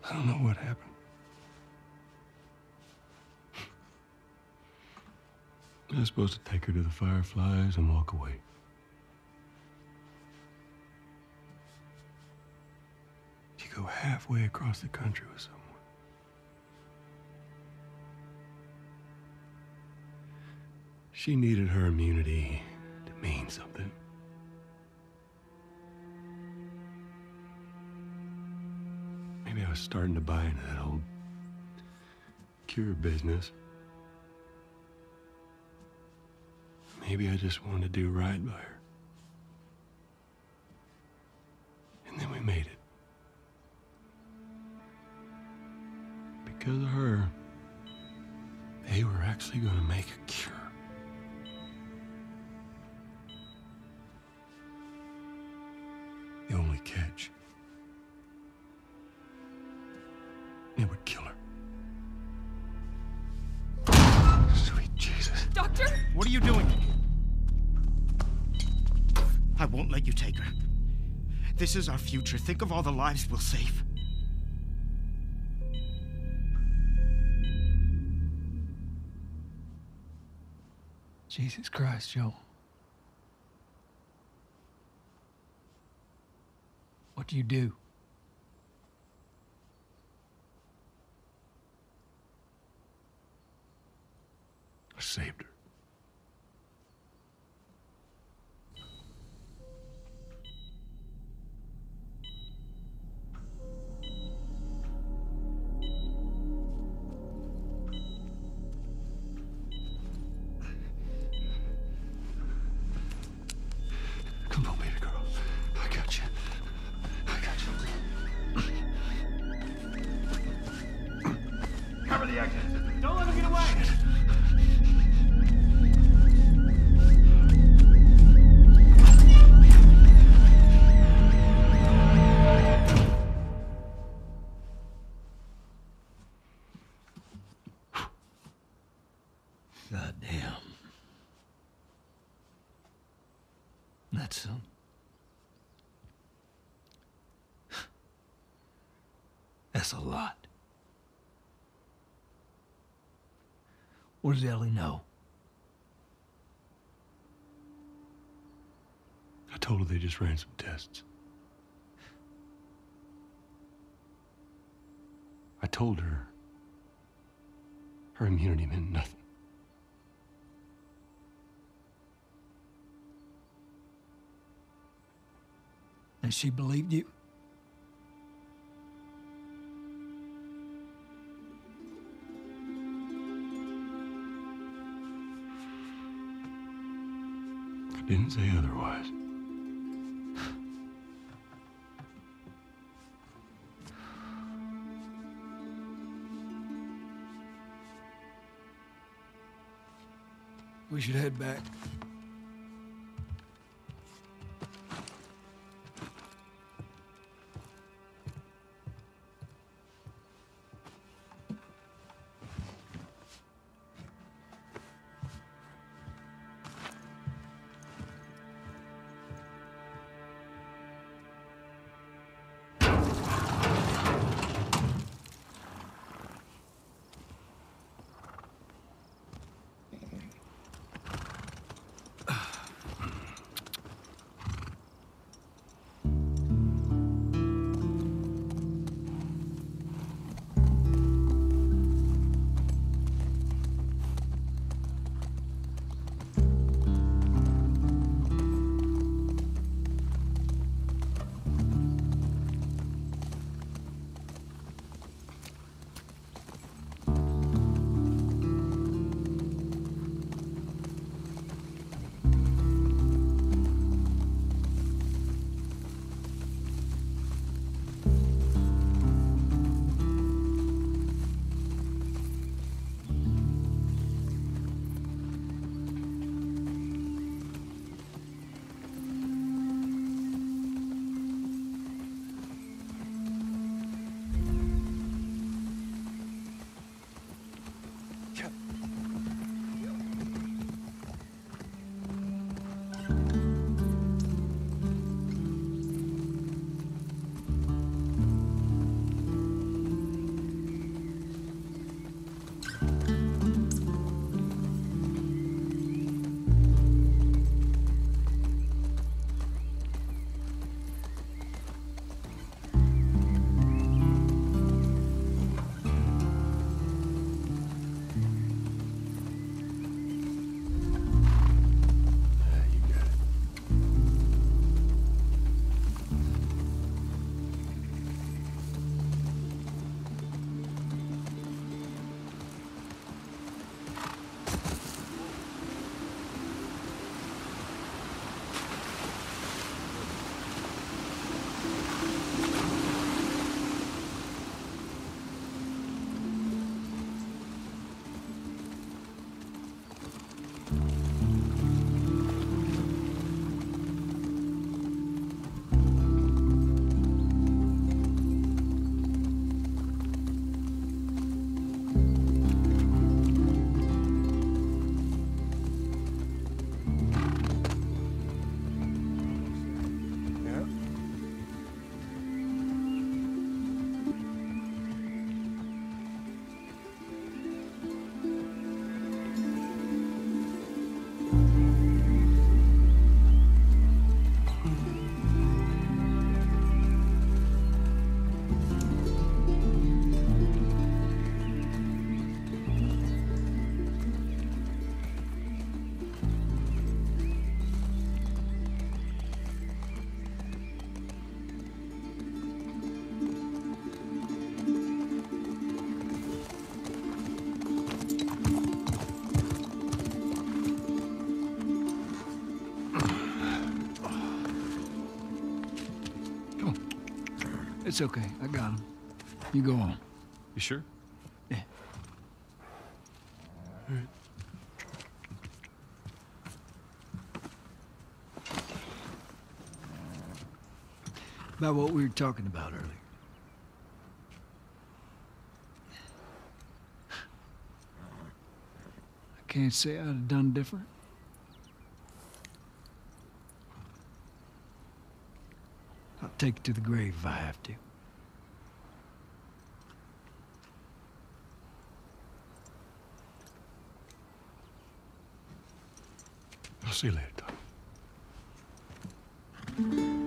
I don't know what happened. I was supposed to take her to the Fireflies and walk away. You go halfway across the country with someone. She needed her immunity to mean something. Maybe I was starting to buy into that old cure business. Maybe I just wanted to do right by her. And then we made it. Because of her, they were actually going to make a cure. The only catch, it would kill her. Sweet Jesus. Doctor? What are you doing? I won't let you take her. This is our future. Think of all the lives we'll save. Jesus Christ, Joe. What do you do? I saved her. Come on, baby girl. I got you. I got you. Cover the exit. Don't let him get away. God damn. That's some. That's a lot. What does Ellie know? I told her they just ran some tests. I told her her immunity meant nothing. And she believed you? I didn't say otherwise. We should head back. It's okay. I got him. You go on. You sure? Yeah. All right. About what we were talking about earlier. I can't say I'd have done different. I'll take it to the grave if I have to. I'll see you later, Doc.